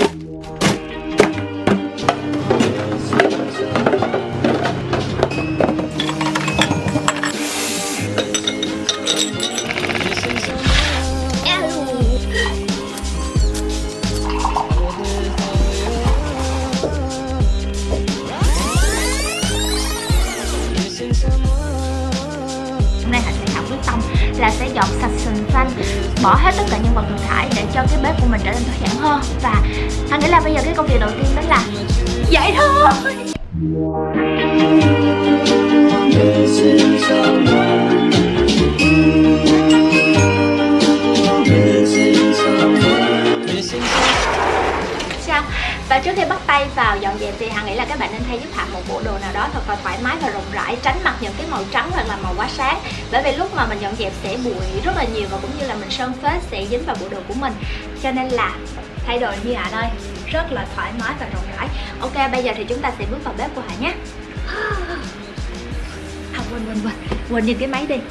Là sẽ dọn sạch sình xanh, bỏ hết tất cả những vật thừa thải để cho cái bếp của mình trở nên thoáng đãng hơn. Và anh nghĩ là bây giờ cái công việc đầu tiên đó là vậy thôi. Và trước khi bắt tay vào dọn dẹp thì Hằng nghĩ là các bạn nên thay giúp Hằng một bộ đồ nào đó thật là thoải mái và rộng rãi, tránh mặc những cái màu trắng hoặc là màu quá sáng. Bởi vì lúc mà mình dọn dẹp sẽ bụi rất là nhiều và cũng như là mình sơn phết sẽ dính vào bộ đồ của mình. Cho nên là thay đồ như Hằng ơi, rất là thoải mái và rộng rãi. Ok, bây giờ thì chúng ta sẽ bước vào bếp của Hằng nhé. Quên nhìn cái máy đi.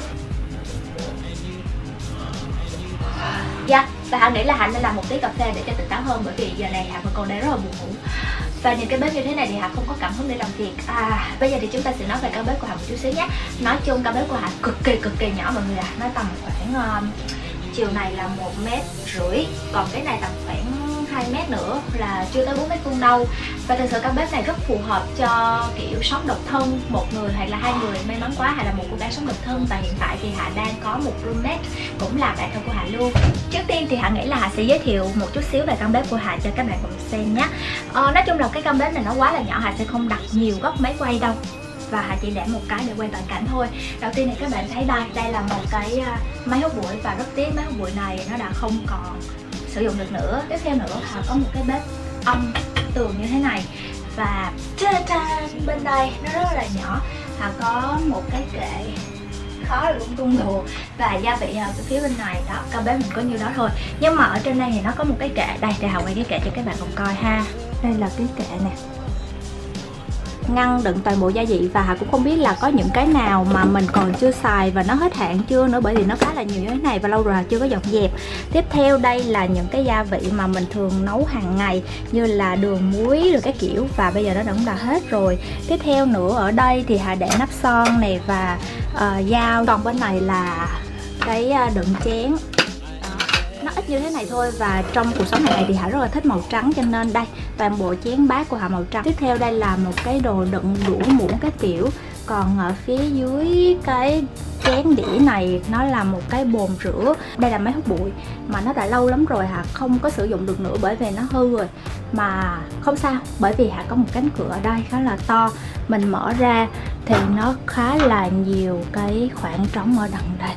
Dạ, và Hằng nghĩ là Hạnh nên làm một tí cà phê để cho tỉnh táo hơn, bởi vì giờ này Hạnh còn đang rất là buồn ngủ. Và nhìn cái bếp như thế này thì Hạnh không có cảm hứng để làm việc. Bây giờ thì chúng ta sẽ nói về căn bếp của Hạnh một chút xíu nhé. Nói chung căn bếp của Hạnh cực kỳ nhỏ mọi người ạ. Nó tầm khoảng chiều này là 1,5 m, còn cái này tầm khoảng 2 m nữa, là chưa tới 4 m² đâu. Và thực sự căn bếp này rất phù hợp cho kiểu sống độc thân, một người hoặc là hai người may mắn quá, hay là một cô gái sống độc thân. Và hiện tại thì Hạ đang có một roommate cũng là bạn thân của Hạ luôn. Trước tiên thì Hạ nghĩ là Hạ sẽ giới thiệu một chút xíu về căn bếp của Hạ cho các bạn cùng xem nhé. Nói chung là cái căn bếp này nó quá là nhỏ, Hạ sẽ không đặt nhiều góc máy quay đâu, và Hạ chỉ để một cái để quay toàn cảnh thôi. Đầu tiên thì các bạn thấy đây là một cái máy hút bụi, và rất tiếc máy hút bụi này nó đã không còn sử dụng được nữa. Tiếp theo nữa, Hạ có một cái bếp âm tường như thế này, và bên đây nó rất là nhỏ. Hạ có một cái kệ khó là lung tung đồ và gia vị ở phía bên này đó. Căn bếp mình có nhiêu đó thôi, nhưng mà ở trên đây thì nó có một cái kệ. Đây, để Hạ quay cái kệ cho các bạn cùng coi ha. Đây là cái kệ nè, ngăn đựng toàn bộ gia vị, và Hà cũng không biết là có những cái nào mà mình còn chưa xài và nó hết hạn chưa nữa, bởi vì nó khá là nhiều như thế này và lâu rồi Hà chưa có dọn dẹp. Tiếp theo đây là những cái gia vị mà mình thường nấu hàng ngày như là đường, muối rồi cái kiểu, và bây giờ nó cũng đã hết rồi. Tiếp theo nữa ở đây thì Hà để nắp son này và dao. Còn bên này là cái đựng chén. Nó ít như thế này thôi, và trong cuộc sống hàng ngày thì Hạ rất là thích màu trắng, cho nên đây toàn bộ chén bát của Hạ màu trắng. Tiếp theo đây là một cái đồ đựng đũa muỗng cái kiểu. Còn ở phía dưới cái chén đĩa này nó là một cái bồn rửa. Đây là máy hút bụi mà nó đã lâu lắm rồi Hạ không có sử dụng được nữa, bởi vì nó hư rồi. Mà không sao, bởi vì Hạ có một cánh cửa ở đây khá là to, mình mở ra thì nó khá là nhiều cái khoảng trống ở đằng đây.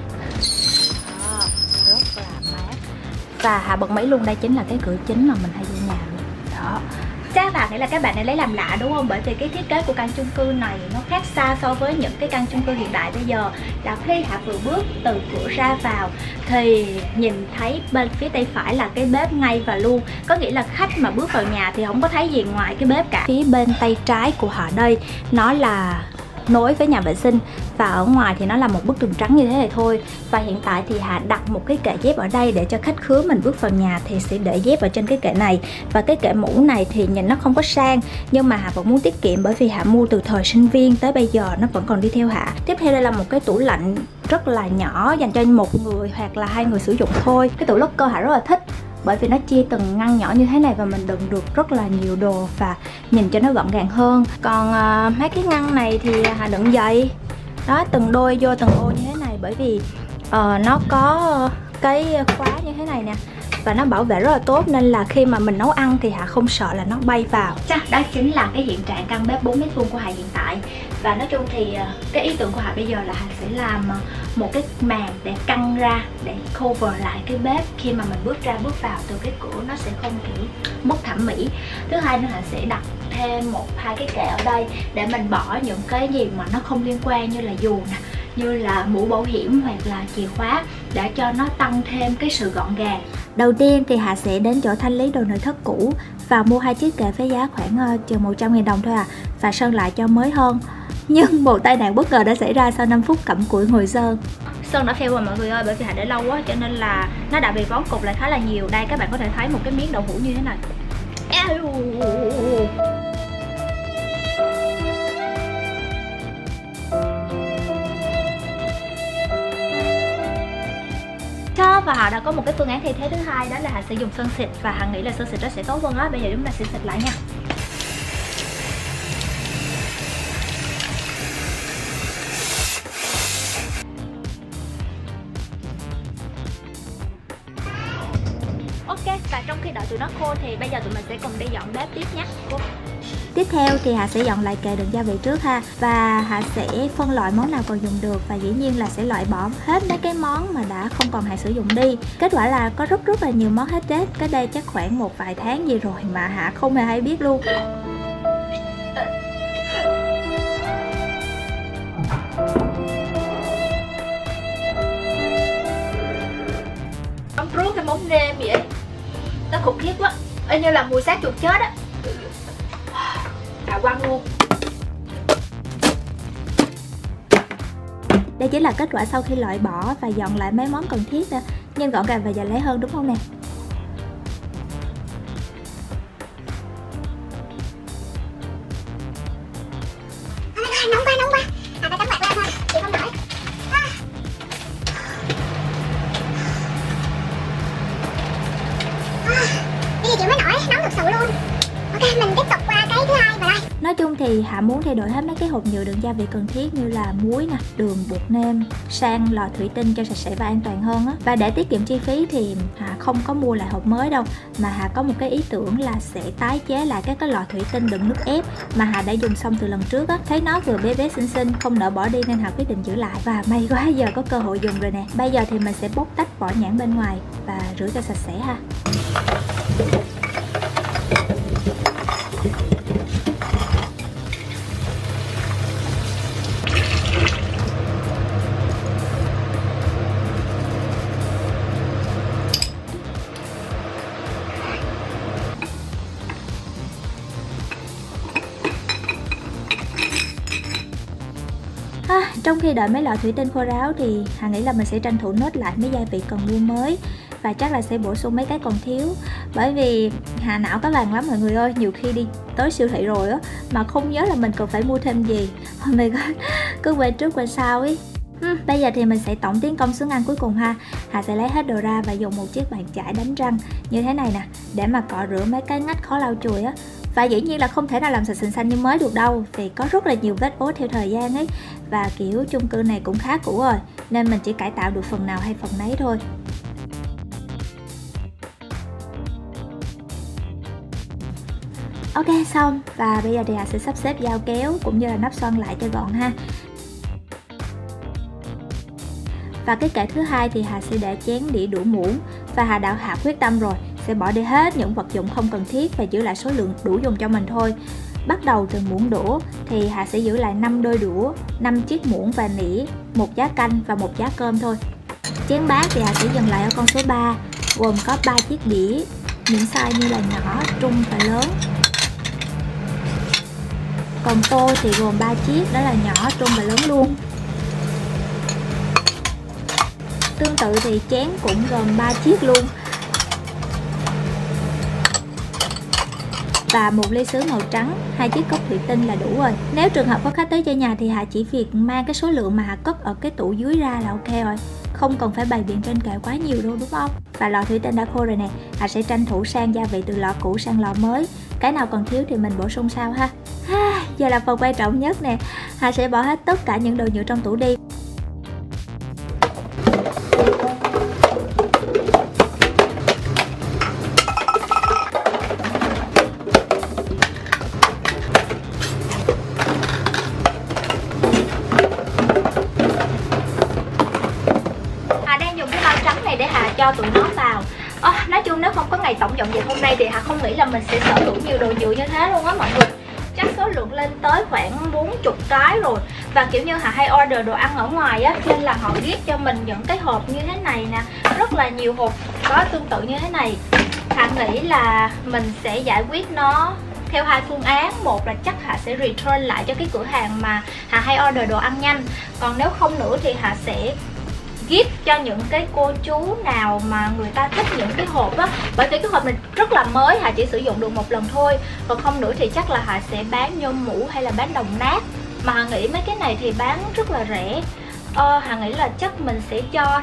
Và Hạ bật máy luôn, đây chính là cái cửa chính mà mình hay vô nhà luôn đó. Chắc là nghĩ là các bạn này lấy làm lạ đúng không? Bởi vì cái thiết kế của căn chung cư này nó khác xa so với những cái căn chung cư hiện đại bây giờ. Là khi Hạ vừa bước từ cửa ra vào thì nhìn thấy bên phía tay phải là cái bếp ngay và luôn. Có nghĩa là khách mà bước vào nhà thì không có thấy gì ngoài cái bếp cả. Phía bên tay trái của Hạ đây nó là nối với nhà vệ sinh, và ở ngoài thì nó là một bức tường trắng như thế này thôi. Và hiện tại thì Hạ đặt một cái kệ dép ở đây để cho khách khứa mình bước vào nhà thì sẽ để dép ở trên cái kệ này. Và cái kệ mũ này thì nhìn nó không có sang, nhưng mà Hạ vẫn muốn tiết kiệm, bởi vì Hạ mua từ thời sinh viên tới bây giờ nó vẫn còn đi theo Hạ. Tiếp theo đây là một cái tủ lạnh rất là nhỏ dành cho một người hoặc là hai người sử dụng thôi. Cái tủ locker Hạ rất là thích, bởi vì nó chia từng ngăn nhỏ như thế này và mình đựng được rất là nhiều đồ và nhìn cho nó gọn gàng hơn. Còn mấy cái ngăn này thì Hà đựng giày đó, từng đôi vô từng ô như thế này, bởi vì nó có cái khóa như thế này nè, và nó bảo vệ rất là tốt, nên là khi mà mình nấu ăn thì Hạ không sợ là nó bay vào. Chắc đó chính là cái hiện trạng căn bếp 4 m² của Hạ hiện tại. Và nói chung thì cái ý tưởng của Hạ bây giờ là Hạ sẽ làm một cái màn để căng ra, để cover lại cái bếp. Khi mà mình bước ra bước vào từ cái cửa nó sẽ không kiểu mất thẩm mỹ. Thứ hai nữa, Hạ sẽ đặt thêm hai cái kệ ở đây để mình bỏ những cái gì mà nó không liên quan, như là dù nè, như là mũ bảo hiểm hoặc là chìa khóa, để cho nó tăng thêm cái sự gọn gàng. Đầu tiên thì Hạ sẽ đến chỗ thanh lý đồ nội thất cũ và mua hai chiếc kệ với giá khoảng chừng 100.000 đồng thôi và sơn lại cho mới hơn. Nhưng một tai nạn bất ngờ đã xảy ra sau 5 phút cặm cụi ngồi sơn. Sơn đã fail rồi mọi người ơi, bởi vì Hạ để lâu quá cho nên là nó đã bị vón cục lại khá là nhiều. Đây các bạn có thể thấy một cái miếng đậu hũ như thế này. Và họ đã có một cái phương án thay thế thứ hai, đó là họ sẽ dùng sơn xịt, và họ nghĩ là sơn xịt đó sẽ tốt hơn đó. Bây giờ chúng ta sẽ xịt lại nha. Ok, và trong khi đợi tụi nó khô thì bây giờ tụi mình sẽ cùng đi dọn bếp tiếp nhé. Tiếp theo thì Hà sẽ dọn lại kệ đựng gia vị trước ha. Và Hà sẽ phân loại món nào còn dùng được, và dĩ nhiên là sẽ loại bỏ hết mấy cái món mà đã không còn Hà sử dụng đi. Kết quả là có rất là nhiều món hết Tết. Cái đây chắc khoảng một vài tháng gì rồi mà Hà không hề hay biết luôn. Ông rút cái món nêm vậy, nó khủng khiếp quá, y như là mùi xác chuột chết á. Quăng luôn. Đây chính là kết quả sau khi loại bỏ và dọn lại mấy món cần thiết nè. Nhanh gọn gàng và dễ lấy hơn đúng không nè? Nóng quá. Phải tắm mặt ra thôi, chị không nổi. Cái gì chịu mới nổi, nóng thực sự luôn. Ok, mình tiếp tục qua cái thứ hai và đây. Nói chung thì Hạ muốn thay đổi hết mấy cái hộp nhựa đựng gia vị cần thiết như là muối nè, đường, bột nêm sang lò thủy tinh cho sạch sẽ và an toàn hơn á. Và để tiết kiệm chi phí thì Hạ không có mua lại hộp mới đâu, mà Hạ có một cái ý tưởng là sẽ tái chế lại các cái lò thủy tinh đựng nước ép mà Hạ đã dùng xong từ lần trước á. Thấy nó vừa bé bé xinh xinh, không nỡ bỏ đi nên Hạ quyết định giữ lại. Và may quá giờ có cơ hội dùng rồi nè. Bây giờ thì mình sẽ bóc tách vỏ nhãn bên ngoài và rửa cho sạch sẽ ha. Trong khi đợi mấy lọ thủy tinh khô ráo thì Hà nghĩ là mình sẽ tranh thủ nốt lại mấy gia vị còn mua mới, và chắc là sẽ bổ sung mấy cái còn thiếu. Bởi vì Hà não có vàng lắm mọi người ơi, nhiều khi đi tới siêu thị rồi á mà không nhớ là mình cần phải mua thêm gì. Oh my god, cứ quên trước quên sau ấy. Bây giờ thì mình sẽ tổng tiến công xuống ăn cuối cùng ha. Hà sẽ lấy hết đồ ra và dùng một chiếc bàn chải đánh răng như thế này nè, để mà cọ rửa mấy cái ngách khó lau chùi á. Và dĩ nhiên là không thể nào làm sạch sình xanh như mới được đâu, vì có rất là nhiều vết ố theo thời gian ấy. Và kiểu chung cư này cũng khá cũ rồi, nên mình chỉ cải tạo được phần nào hay phần nấy thôi. Ok, xong. Và bây giờ thì Hà sẽ sắp xếp dao kéo cũng như là nắp xoăn lại cho gọn ha. Và cái kệ thứ hai thì Hà sẽ để chén đĩa đũa muỗng. Và Hà đã hạ quyết tâm rồi, sẽ bỏ đi hết những vật dụng không cần thiết và giữ lại số lượng đủ dùng cho mình thôi. Bắt đầu từ muỗng đũa thì Hà sẽ giữ lại 5 đôi đũa, 5 chiếc muỗng và nĩa, 1 giá canh và 1 giá cơm thôi. Chén bát thì Hà sẽ dừng lại ở con số 3, gồm có 3 chiếc đĩa, những size như là nhỏ, trung và lớn. Còn tô thì gồm 3 chiếc, đó là nhỏ, trung và lớn luôn. Tương tự thì chén cũng gồm 3 chiếc luôn. Và một ly sứ màu trắng, 2 chiếc cốc thủy tinh là đủ rồi. Nếu trường hợp có khách tới chơi nhà thì Hà chỉ việc mang cái số lượng mà Hà cất ở cái tủ dưới ra là ok rồi. Không cần phải bày biện trên kệ quá nhiều đâu đúng không? Và lò thủy tinh đã khô rồi nè, Hà sẽ tranh thủ sang gia vị từ lò cũ sang lò mới. Cái nào còn thiếu thì mình bổ sung sau ha. Giờ là phần quan trọng nhất nè. Hà sẽ bỏ hết tất cả những đồ nhựa trong tủ đi. Để Hà cho tụi nó vào. Nói chung nếu không có ngày tổng dọn dẹp hôm nay thì Hà không nghĩ là mình sẽ sở hữu nhiều đồ nhựa như thế luôn á mọi người. Chắc số lượng lên tới khoảng 40 cái rồi. Và kiểu như Hà hay order đồ ăn ở ngoài á, nên là họ ghép cho mình những cái hộp như thế này nè, rất là nhiều hộp có tương tự như thế này. Hà nghĩ là mình sẽ giải quyết nó theo 2 phương án. Một là chắc Hà sẽ return lại cho cái cửa hàng mà Hà hay order đồ ăn nhanh. Còn nếu không nữa thì Hà sẽ gift cho những cái cô chú nào mà người ta thích những cái hộp á. Bởi vì cái hộp này rất là mới, Hà chỉ sử dụng được một lần thôi. Còn không nữa thì chắc là Hà sẽ bán nhôm mũ hay là bán đồng nát. Mà Hà nghĩ mấy cái này thì bán rất là rẻ. Hà nghĩ là chắc mình sẽ cho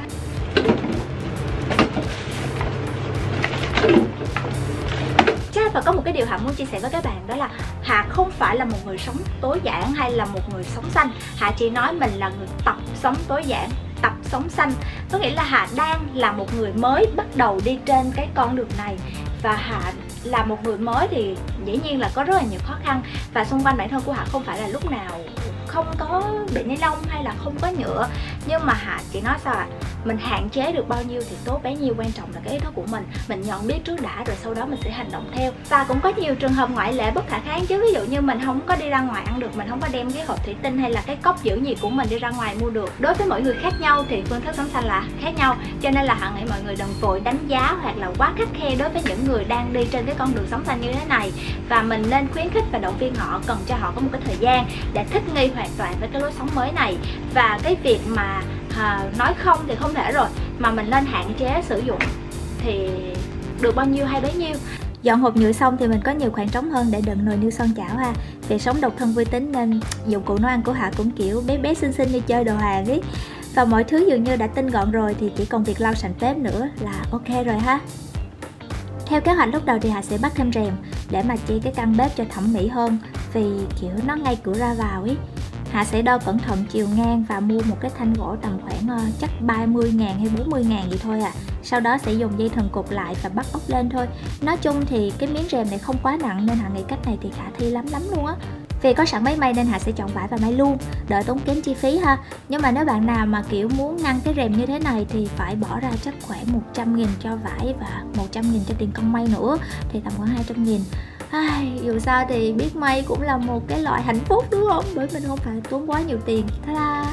và có một cái điều Hạ muốn chia sẻ với các bạn, đó là Hạ không phải là một người sống tối giản hay là một người sống xanh. Hạ chỉ nói mình là người tập sống tối giản, tập sống xanh. Có nghĩa là Hạ đang là một người mới bắt đầu đi trên cái con đường này. Và Hạ là một người mới thì dĩ nhiên là có rất là nhiều khó khăn. Và xung quanh bản thân của Hạ không phải là lúc nào không có bị ni lông hay là không có nhựa. Nhưng mà Hạ chỉ nói sao mình hạn chế được bao nhiêu thì tốt bấy nhiêu, quan trọng là cái ý thức của mình nhận biết trước đã rồi sau đó mình sẽ hành động theo. Và cũng có nhiều trường hợp ngoại lệ bất khả kháng chứ, ví dụ như mình không có đi ra ngoài ăn được, mình không có đem cái hộp thủy tinh hay là cái cốc giữ nhiệt của mình đi ra ngoài mua được. Đối với mỗi người khác nhau thì phương thức sống xanh là khác nhau, cho nên là Hạ nghĩ mọi người đừng vội đánh giá hoặc là quá khắt khe đối với những người đang đi trên cái con đường sống xanh như thế này. Và mình nên khuyến khích và động viên họ, cần cho họ có một cái thời gian để thích nghi hoàn toàn với cái lối sống mới này. Và cái việc mà nói không thì không thể rồi, mà mình nên hạn chế sử dụng thì được bao nhiêu hay bấy nhiêu. Dọn hộp nhựa xong thì mình có nhiều khoảng trống hơn để đựng nồi niêu son chảo ha. Vì sống độc thân vui tính nên dụng cụ nấu ăn của Hạ cũng kiểu bé bé xinh xinh như chơi đồ hàng ấy. Và mọi thứ dường như đã tinh gọn rồi thì chỉ còn việc lau sành bếp nữa là ok rồi ha. Theo kế hoạch lúc đầu thì Hạ sẽ bắt thêm rèm để mà che cái căn bếp cho thẩm mỹ hơn, vì kiểu nó ngay cửa ra vào ấy. Hạ sẽ đo cẩn thận chiều ngang và mua một cái thanh gỗ tầm khoảng chắc 30.000 hay 40.000 gì thôi à. Sau đó sẽ dùng dây thừng cột lại và bắt ốc lên thôi. Nói chung thì cái miếng rèm này không quá nặng nên Hạ nghĩ cách này thì khả thi lắm luôn á. Vì có sẵn máy may nên Hạ sẽ chọn vải và may luôn, đỡ tốn kém chi phí ha. Nhưng mà nếu bạn nào mà kiểu muốn ngăn cái rèm như thế này thì phải bỏ ra chắc khoảng 100.000 cho vải và 100.000 cho tiền công may nữa, thì tầm khoảng 200.000. Dù sao thì biết may cũng là một cái loại hạnh phúc đúng không? Bởi mình không phải tốn quá nhiều tiền. Ta-da!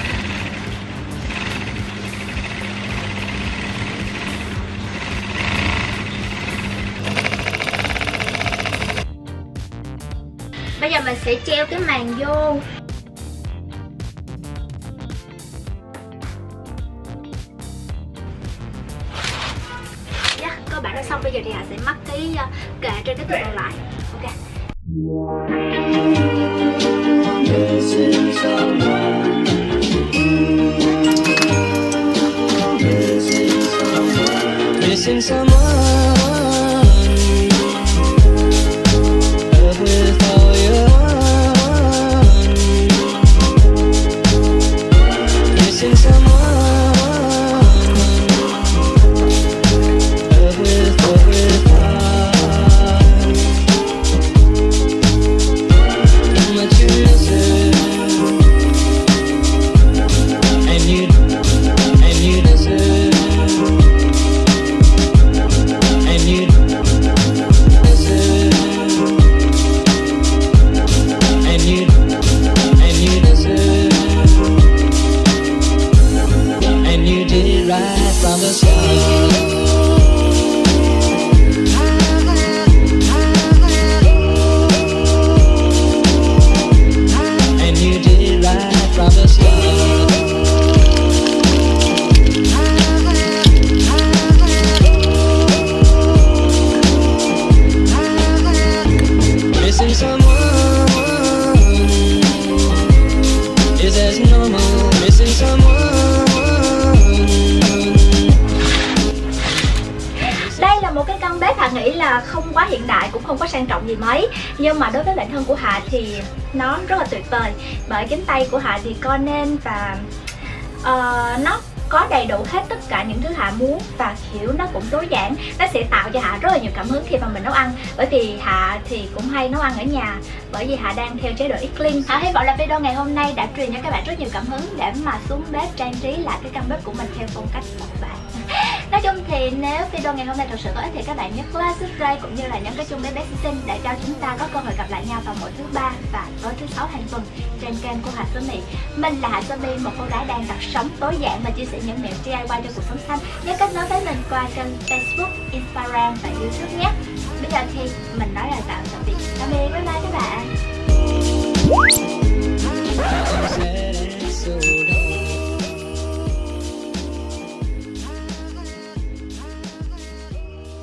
Bây giờ mình sẽ treo cái màn vô. Cơ bản đã xong, bây giờ thì Hạ sẽ mắc cái kệ trên cái tường lại. Ok. Missing someone. Nghĩ là không quá hiện đại cũng không có sang trọng gì mấy, nhưng mà đối với bản thân của Hạ thì nó rất là tuyệt vời. Bởi cánh tay của Hạ thì Conan và nó có đầy đủ hết tất cả những thứ Hạ muốn, và kiểu nó cũng tối giản. Nó sẽ tạo cho Hạ rất là nhiều cảm hứng khi mà mình nấu ăn. Bởi vì Hạ thì cũng hay nấu ăn ở nhà, bởi vì Hạ đang theo chế độ eat clean. Hạ hy vọng là video ngày hôm nay đã truyền cho các bạn rất nhiều cảm hứng để mà xuống bếp trang trí lại cái căn bếp của mình theo phong cách của bạn. Nói chung thì nếu video ngày hôm nay thật sự có ích thì các bạn nhớ like, subscribe cũng như là nhấn cái chuông bé bé xinh để cho chúng ta có cơ hội gặp lại nhau vào mỗi thứ ba và tối thứ sáu hàng tuần trên kênh của Hạ Số Mỹ. Mình là Hạ Số Mỹ, một cô gái đang tập sống tối giản và chia sẻ những mẹo DIY cho cuộc sống xanh. Nhớ kết nối với mình qua kênh Facebook, Instagram và YouTube nhé. Bây giờ thì mình nói là tạm biệt, bye bye các bạn.